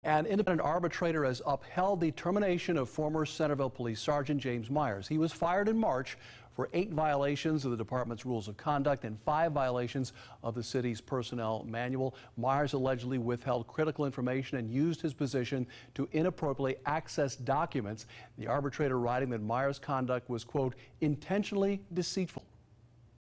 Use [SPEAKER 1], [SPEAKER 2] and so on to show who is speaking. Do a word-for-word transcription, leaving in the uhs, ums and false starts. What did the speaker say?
[SPEAKER 1] An independent arbitrator has upheld the termination of former Centerville Police Sergeant James Myers. He was fired in March for eight violations of the department's rules of conduct and five violations of the city's personnel manual. Myers allegedly withheld critical information and used his position to inappropriately access documents. The arbitrator writing that Myers' conduct was, quote, intentionally deceitful.